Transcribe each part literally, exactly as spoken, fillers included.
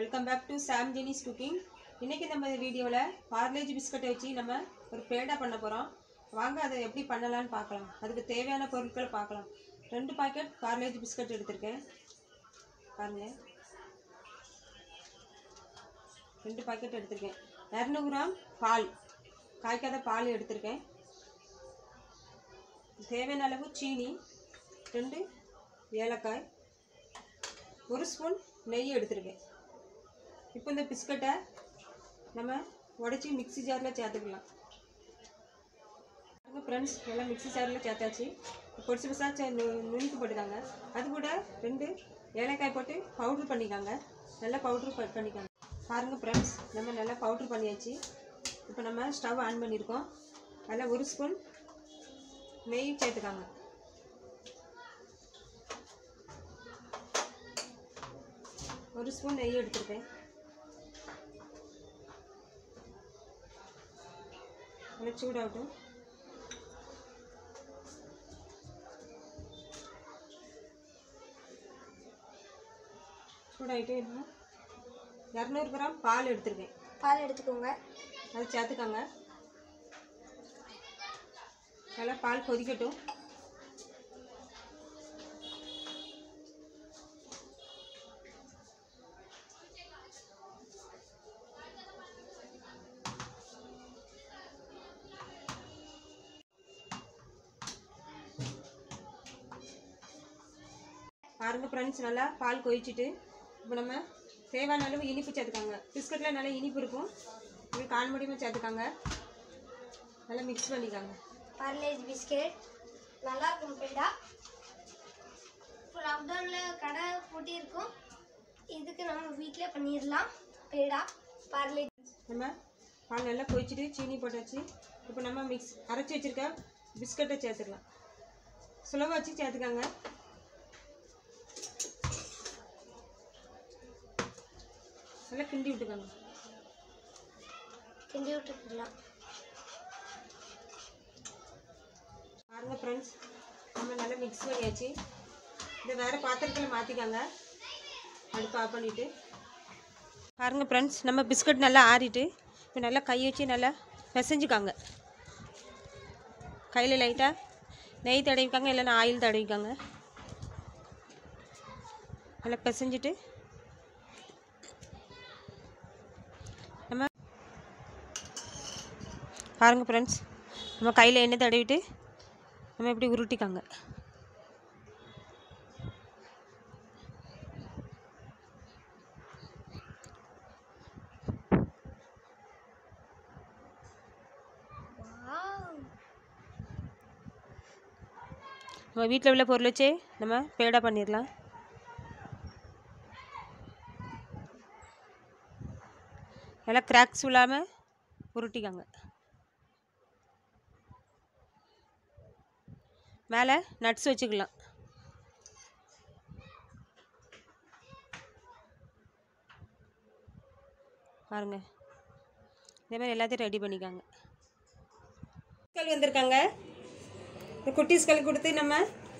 Welcome back to Sam Jeni's cooking. இன்றைக்கி நம்ம வீடியோவில் பார்லேஜ் பிஸ்கட்டை வச்சு நம்ம ஒரு பேடா பண்ண போகிறோம். வாங்க அதை எப்படி பண்ணலான்னு பார்க்கலாம். அதுக்கு தேவையான பொருட்களை பார்க்கலாம். ரெண்டு பாக்கெட் பார்லேஜ் பிஸ்கட் எடுத்திருக்கேன். பாருங்கள், ரெண்டு பாக்கெட் எடுத்திருக்கேன். இரநூறு கிராம் பால், காய்க்காத பால் எடுத்திருக்கேன். தேவையான அளவு சீனி, ரெண்டு ஏலக்காய், ஒரு ஸ்பூன் நெய் எடுத்துருக்கேன். இப்போ இந்த பிஸ்கட்டை நம்ம உடச்சி மிக்ஸி ஜாரில் சேர்த்துக்கலாம். ஃப்ரெண்ட்ஸ், எல்லாம் மிக்ஸி ஜாரில் சேர்த்தாச்சு. பொடிசு பொடிசாக நுணுக்கி போட்டுக்காங்க. அது கூட ரெண்டு ஏலக்காய் போட்டு பவுட்ரு பண்ணிக்காங்க. நல்லா பவுட்ரு பண்ணிக்காங்க. பாருங்கள் ஃப்ரெண்ட்ஸ், நம்ம நல்லா பவுட்ரு பண்ணியாச்சு. இப்போ நம்ம ஸ்டவ் ஆன் பண்ணியிருக்கோம். அதில் ஒரு ஸ்பூன் நெய் சேர்த்துக்காங்க. ஒரு ஸ்பூன் நெய் எடுத்துருக்கேன். நல்லா சூடாகட்டும். சூடாகிட்டே இருக்கும். இரநூறு கிராம் பால் எடுத்துருக்கேன். பால் எடுத்துக்கோங்க. அதை சேர்த்துக்கோங்க. நல்லா பால் கொதிக்கட்டும். பாருங்க ஃப்ரெண்ட்ஸ், நல்லா பால் கொதிச்சுட்டு இப்போ நம்ம தேவையான அளவு இனிப்பு சேர்த்துக்காங்க. பிஸ்கட்டில் நல்லா இனிப்பு இருக்கும். இது கால் முடியுமா சேர்த்துக்காங்க. நல்லா மிக்ஸ் பண்ணிக்காங்க. பார்லேஜ் பிஸ்கெட் நல்லா இருக்கும். பேடா இப்போ லாக்டவுனில் கடை பூட்டியிருக்கும். இதுக்கு நம்ம வீட்டிலே பண்ணிடலாம். பேடா பார்லேஜ். நம்ம பால் நல்லா கொதிச்சுட்டு சீனி போட்டாச்சு. இப்போ நம்ம மிக்ஸ் அரைச்சி வச்சுருக்க பிஸ்கட்டை சேர்த்துக்கலாம். சுலவாக வச்சு சேர்த்துக்காங்க. நல்லா கிண்டி விட்டுக்காங்க. கிண்டி விட்டுக்கலாம். பாருங்க ஃப்ரெண்ட்ஸ், நம்ம நல்லா மிக்ஸ் பண்ணியாச்சு. இதை வேறு பாத்திரத்தில் மாற்றிக்காங்க. அடுப்பு ஆஃப் பண்ணிவிட்டு பாருங்க ஃப்ரெண்ட்ஸ், நம்ம பிஸ்கட் நல்லா ஆறிட்டு இப்போ நல்லா கை வச்சு நல்லா பிசைஞ்சுக்காங்க. கையில் லைட்டாக நெய் தடவிக்காங்க, இல்லைன்னா ஆயில் தடவிக்காங்க. நல்லா பிசைஞ்சிட்டு நம்ம பாருங்கள் ஃப்ரெண்ட்ஸ், நம்ம கையில் எண்ணெய் தடவிட்டு நம்ம இப்படி உருட்டிக்காங்க. நம்ம வீட்டில் உள்ள பொருள் வச்சே நம்ம பேடா பண்ணிடலாம். நல்லா கிராக்ஸ் இல்லாமல் உருட்டிக்காங்க. மேலே நட்ஸ் வச்சுக்கலாம். பாருங்கள், இதே மாதிரி எல்லாத்தையும் ரெடி பண்ணிக்காங்க. குட்டீஸ்கள் வந்திருக்காங்க. இந்த குட்டீஸ்கள் கொடுத்து நம்ம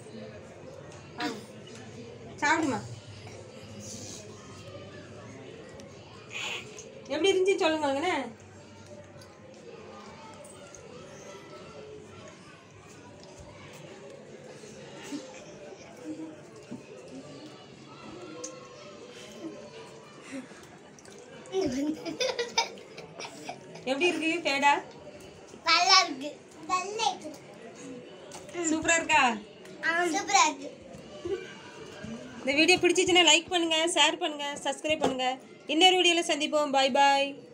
சாப்பிடுமா. எப்படி இருந்துச்சு சொல்லுங்கண்ணே. எப்படி இருக்கு பேடா? நல்லா இருக்கு. நல்லா இருக்கு. சூப்பரா இருக்கா? சூப்பரா இருக்கு. இந்த வீடியோ பிடிச்சிச்சுன்னா லைக் பண்ணுங்க, ஷேர் பண்ணுங்க, சப்ஸ்கிரைப் பண்ணுங்க. இன்னொரு வீடியோல சந்திப்போம். பாய் பாய்.